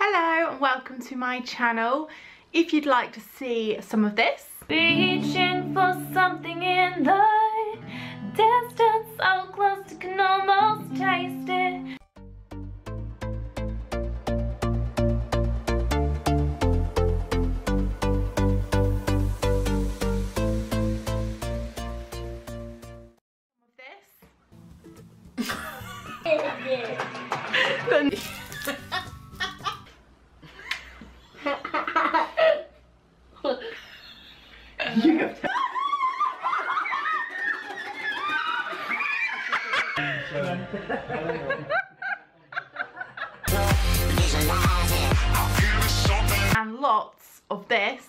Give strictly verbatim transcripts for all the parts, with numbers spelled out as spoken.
Hello and welcome to my channel. If you'd like to see some of this, reaching for something in the distance, so close you can almost taste it. Some of this. You have to and lots of this.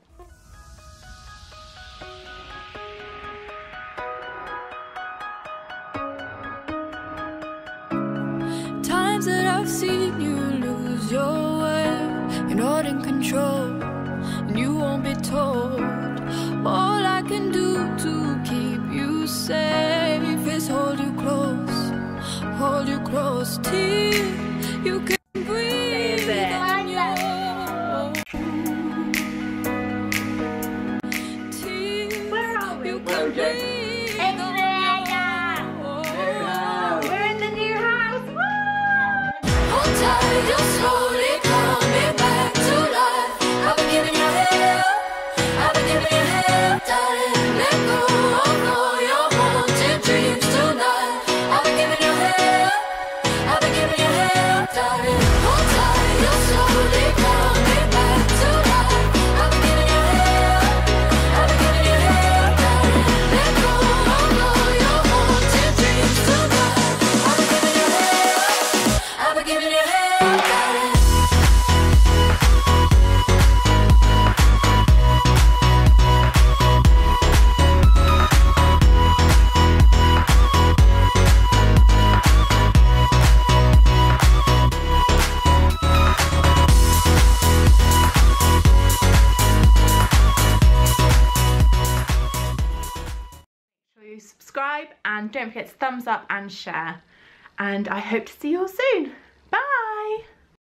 Times that I've seen you lose your way, you're not in control, and you won't be told. All I can do to keep you safe is hold you close, hold you close till you can breathe on your own. Till Where are we? you can breathe on your own. We're in the new house. Woo! Hold tight, you're slowly coming back to life. I've been giving you hell, I've been giving you hell, darling. Let go of all your haunted dreams tonight. I've been giving you hell, I've been giving you hell, darling. Hold tight, you're slowly coming back to life. I've been giving you hell, I've been giving you hell, darling. Let go of all your haunted dreams tonight. I've been giving you hell, I've been giving you hell, darling. You subscribe and don't forget to thumbs up and share, and I hope to see you all soon.